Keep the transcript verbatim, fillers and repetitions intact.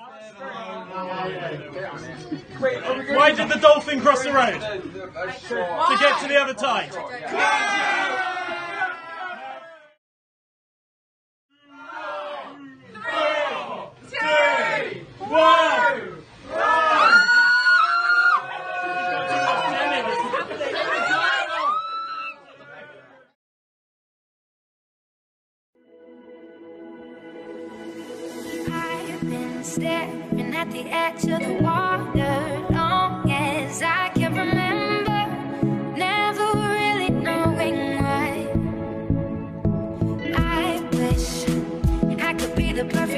Wait, why did the dolphin cross the road? To get to the other tide. Three, two, one. Staring at the edge of the water long as I can remember, never really knowing why. I wish I could be the perfect